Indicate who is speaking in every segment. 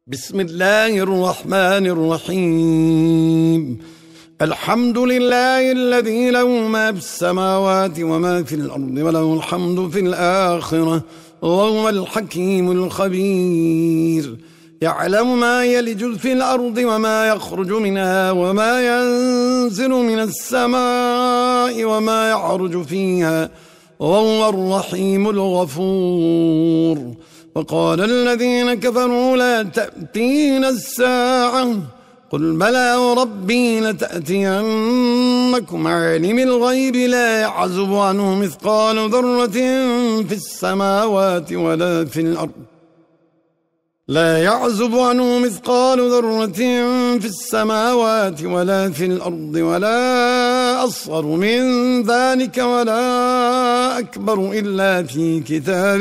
Speaker 1: بسم الله الرحمن الرحيم. الحمد لله الذي له ما في السماوات وما في الأرض وله الحمد في الآخرة وهو الحكيم الخبير. يعلم ما يلج في الأرض وما يخرج منها وما ينزل من السماء وما يعرج فيها وهو الرحيم الغفور. وقال الذين كفروا لا تأتينا الساعة قل بلى وربي لتأتينكم عالم الغيب لا يعزب عنه مثقال ذرة في السماوات ولا في الأرض لا يعزب عنه مثقال ذرة في السماوات ولا في الأرض ولا أصغر من ذلك ولا أكبر إلا في كتاب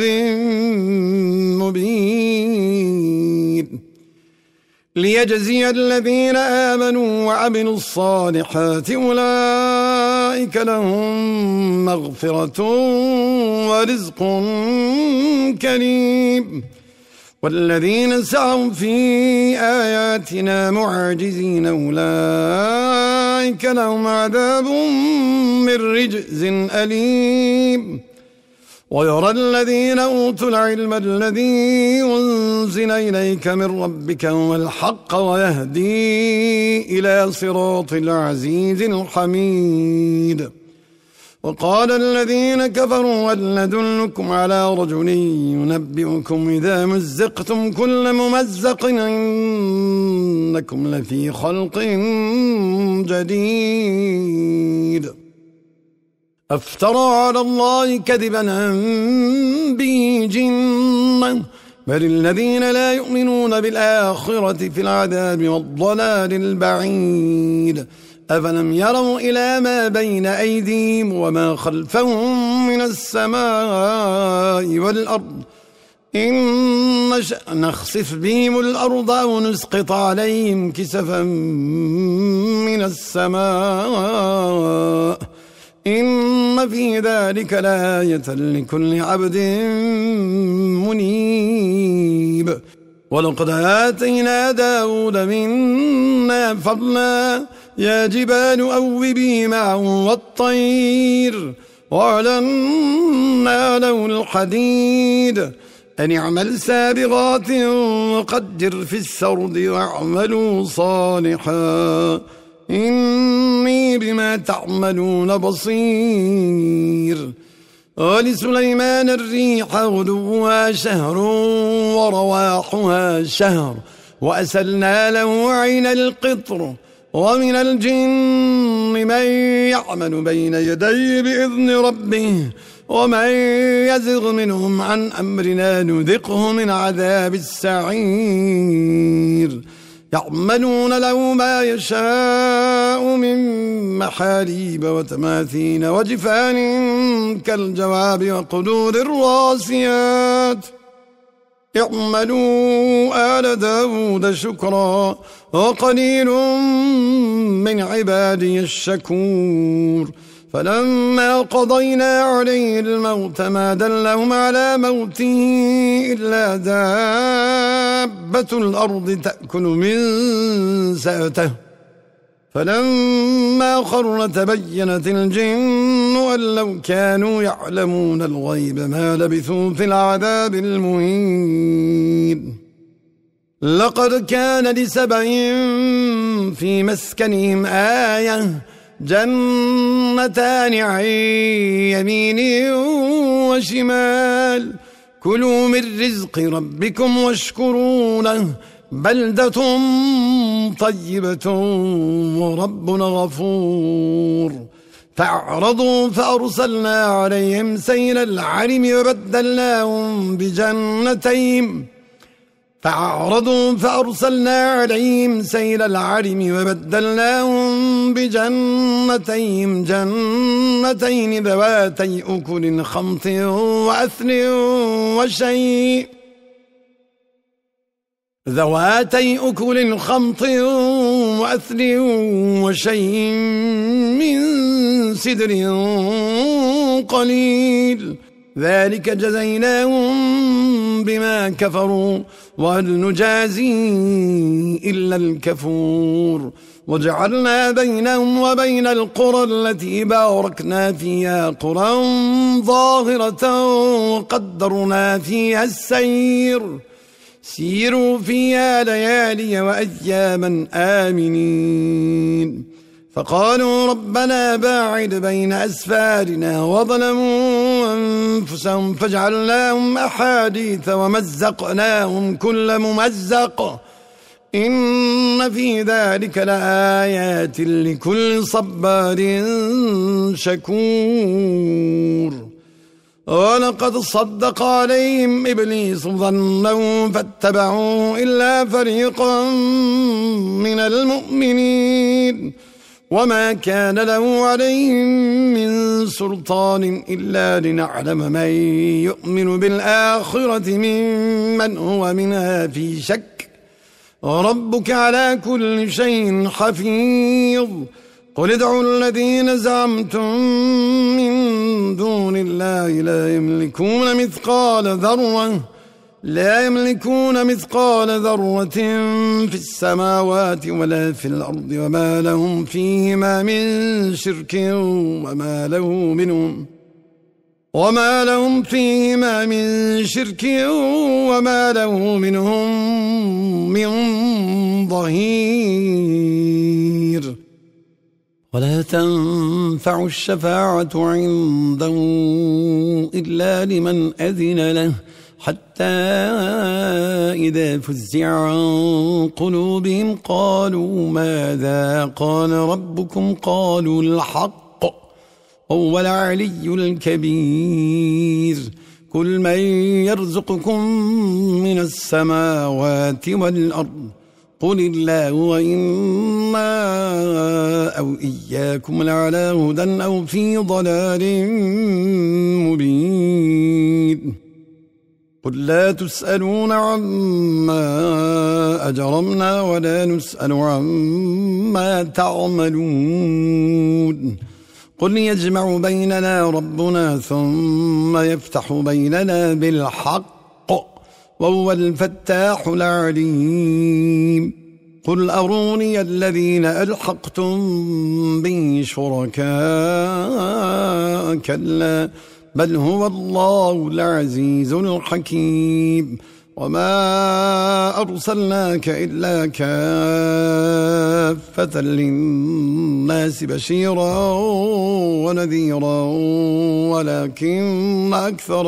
Speaker 1: مبين ليجزي الذين آمنوا وعملوا الصالحات أولئك لهم مغفرة ورزق كريم. والذين سعوا في آياتنا معاجزين أولئك لهم عذاب من رجز أليم. ويرى الذين أوتوا العلم الذي أنزل إليك من ربك هو الحق ويهدي إلى صراط العزيز الحميد. وقال الذين كفروا هل ندلكم على رجل ينبئكم إذا مزقتم كل ممزق إنكم لفي خلق جديد. أفترى على الله كذبا أم به جنة بل الذين لا يؤمنون بالآخرة في العذاب والضلال البعيد. أفلم يروا إلى ما بين أيديهم وما خلفهم من السماء والأرض إن نشأ نخسف بهم الأرض أو نسقط عليهم كسفا من السماء إن في ذلك لآية لكل عبد منيب. ولقد آتينا داود منا فضلا يا جبال أوبي معه والطير وأعلنا له الحديد أن اعمل سابغات وقدر في السرد واعملوا صالحا إني بما تعملون بصير. ولسليمان الريح غدوها شهر ورواحها شهر وأسلنا له عين القطر. ومن الجن من يعمل بين يديه بإذن ربه ومن يزغ منهم عن أمرنا نذقه من عذاب السعير. يعملون له ما يشاء من محاريب وتماثيل وجفان كالجواب وقدور الراسيات. اعملوا آل داود شكرا وقليل من عبادي الشكور. فلما قضينا عليه الموت ما دلهم على موته إلا دابة الأرض تأكل من سأته فلما خر تبينت الجن أن لو كانوا يعلمون الغيب ما لبثوا في العذاب المهين. لقد كان لسبع في مسكنهم آية جنتان عن يمين وشمال كلوا من رزق ربكم واشكروا له بلدة طيبة ورب غفور. فأعرضوا فأرسلنا عليهم سيل العرم وبدلناهم بجنتين جنتين ذواتي أكل خمط وأثل وشيء من سدر قليل ذلك جزيناهم بما كفروا وهل نجازي إلا الكفور وجعلنا بينهم وبين القرى التي باركنا فيها قرى ظاهرة وقدرنا فيها السير سيروا فيها ليالي وأياما آمنين فقالوا ربنا باعد بين أسفارنا وظلموا أنفسهم فجعلناهم أحاديث ومزقناهم كل ممزق إن في ذلك لآيات لكل صبار شكور ولقد صدق عليهم إبليس ظنه فاتبعوه إلا فريقا من المؤمنين وما كان له عليهم من سلطان إلا لنعلم من يؤمن بالآخرة ممن هو منها في شك وربك على كل شيء حفيظ قل ادعوا الذين زعمتم من دون الله لا يملكون مثقال ذرة في السماوات ولا في الأرض وما لهم فيهما من شرك وما له منهم من ظهير ولا تنفع الشفاعة عنده إلا لمن أذن له حتى إذا فزع عن قلوبهم قالوا ماذا قال ربكم قالوا الحق هو العلي الكبير قل من يرزقكم من السماوات والأرض قل الله وإنا أو إياكم لعلى هدى أو في ضلال مبين قل لا تسألون عما أجرمنا ولا نسأل عما تعملون قل يجمع بيننا ربنا ثم يفتح بيننا بالحق وهو الفتاح العليم قل أروني الذين ألحقتم به شركاء كلا بل هو الله العزيز الحكيم وما أرسلناك إلا كافة للناس بشيرا ونذيرا ولكن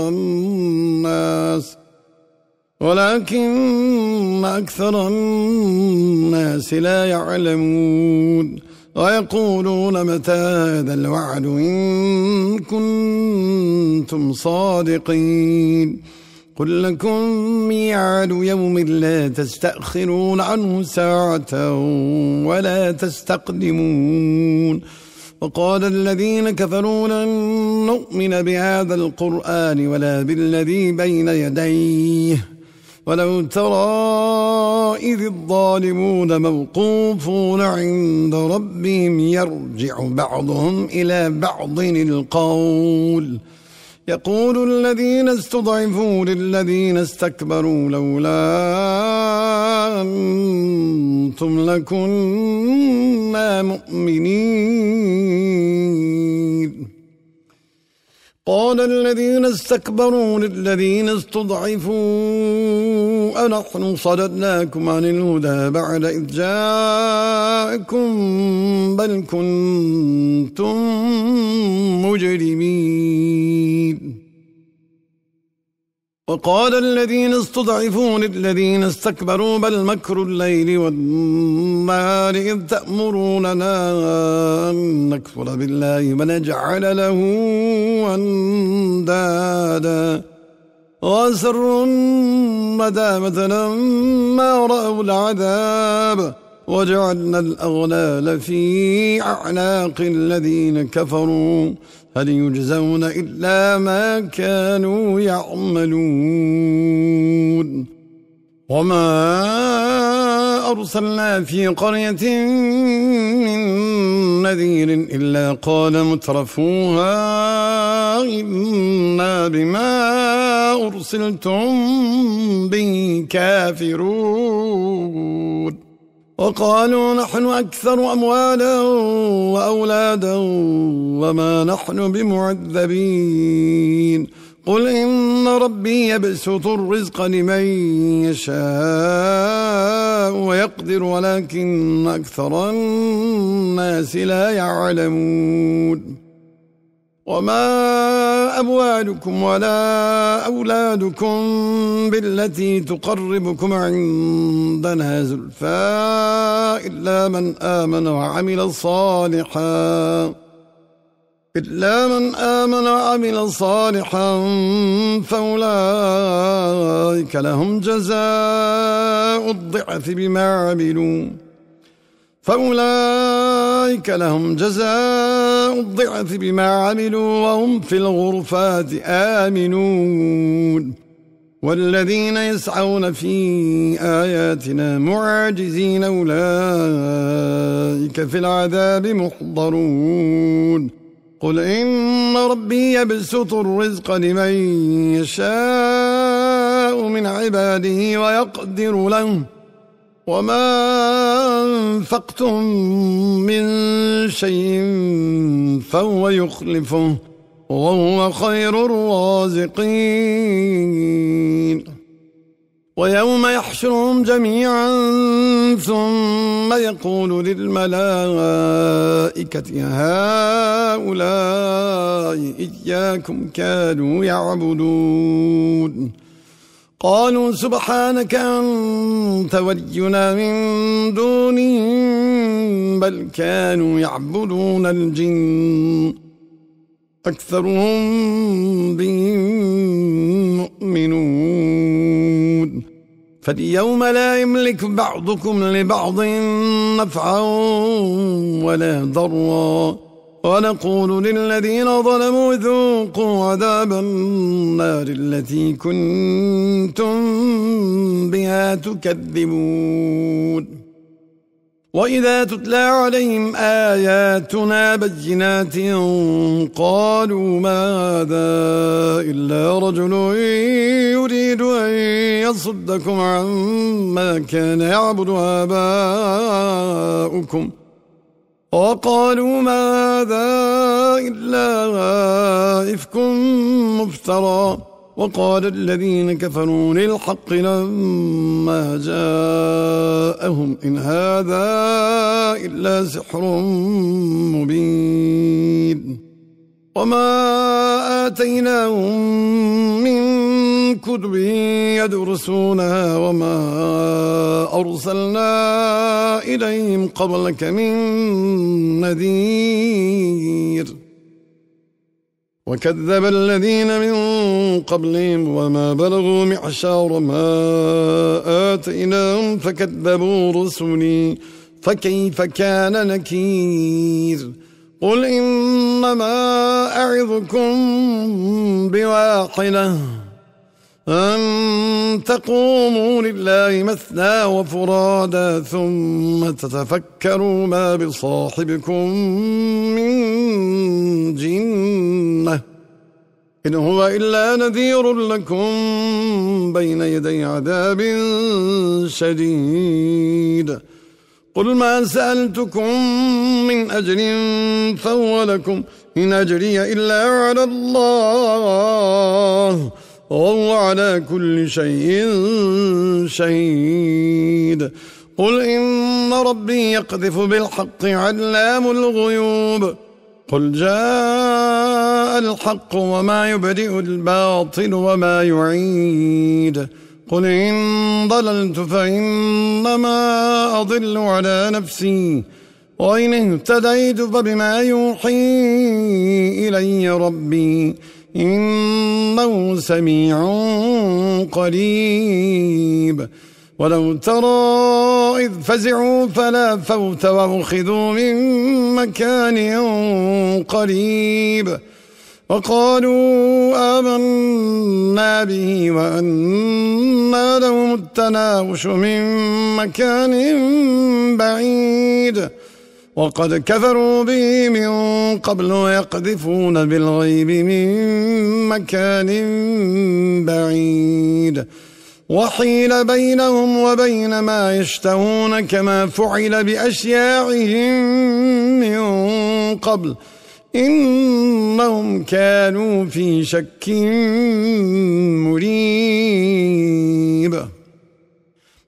Speaker 1: أكثر الناس لا يعلمون ويقولون متى هذا الوعد إن كنتم صادقين قل لكم ميعاد يوم لا تستأخرون عنه ساعة ولا تستقدمون وقال الذين كفروا لن نؤمن بهذا القرآن ولا بالذي بين يديه ولو ترى إذ الظالمون موقوفون عند ربهم يرجع بعضهم إلى بعض القول يقول الذين استضعفوا للذين استكبروا لولا أنتم لكنا مؤمنين قال الذين استكبروا للذين استضعفوا أنحن صددناكم عن الهدى بعد إذ جاءكم بل كنتم مجرمين وقال الذين استضعفوا للذين استكبروا بل مكر الليل والنهار إذ تأمروننا أن نكفر بالله ونجعل له أندادا وأسروا الندامة لما رأوا العذاب وجعلنا الأغلال في أعناق الذين كفروا هل يجزون إلا ما كانوا يعملون وما أرسلنا في قرية من نذير إلا قال مترفوها إنا بما أرسلتم به كافرون وقالوا نحن أكثر أموالا وأولادا وما نحن بمعذبين قل إن ربي يبسط الرزق لمن يشاء ويقدر ولكن أكثر الناس لا يعلمون وما أموالكم ولا أولادكم بالتي تقربكم عندنا زلفى إلا من آمن وعمل صالحا فأولئك لهم جزاء الضعف بما عملوا وهم في الغرفات آمنون والذين يسعون في آياتنا معاجزين أولئك في العذاب محضرون قل إن ربي يبسط الرزق لمن يشاء من عباده ويقدر له وما أنفقتم من شيء فهو يخلفه وهو خير الرازقين ويوم يحشرهم جميعا ثم يقول للملائكة هؤلاء إياكم كانوا يعبدون قالوا سبحانك أنت ولينا من دونهم بل كانوا يعبدون الجن أكثرهم بهم مؤمنون فاليوم لا يملك بعضكم لبعض نفعا ولا ضرا ونقول للذين ظلموا ذوقوا عذاب النار التي كنتم بها تكذبون وإذا تتلى عليهم آياتنا بينات قالوا ما هذا إلا رجل يريد أن يصدكم عما كان يعبد آباؤكم وقالوا ما هذا إلا إفك مفترى وقال الذين كفروا للحق لما جاءهم إن هذا إلا سحر مبين وما آتيناهم من كتب يدرسونها وما أرسلنا إليهم قبلك من نذير وكذب الذين من قبلهم وما بلغوا معشار ما آتيناهم فكذبوا رسلي فكيف كان نكير قل إنما أعظكم بواحدة أن تقوموا لله مثنى وفرادا ثم تتفكروا ما بصاحبكم من جنة إن هو إلا نذير لكم بين يدي عذاب شديد قل ما سألتكم من أجر فهو لكم إن أجري إلا على الله وهو على كل شيء شهيد قل إن ربي يقذف بالحق علام الغيوب قل جاء الحق وما يبدئ الباطل وما يعيد قل إن ضللت فإنما أضل على نفسي وإن اهتديت فبما يوحي إلي ربي إنه سميع قريب ولو ترى إذ فزعوا فلا فوت وأخذوا من مكان قريب وقالوا آمنا به وأنى لهم التناوش من مكان بعيد وقد كفروا به من قبل ويقذفون بالغيب من مكان بعيد وحيل بينهم وبين ما يشتهون كما فعل بأشياعهم من قبل إنهم كانوا في شك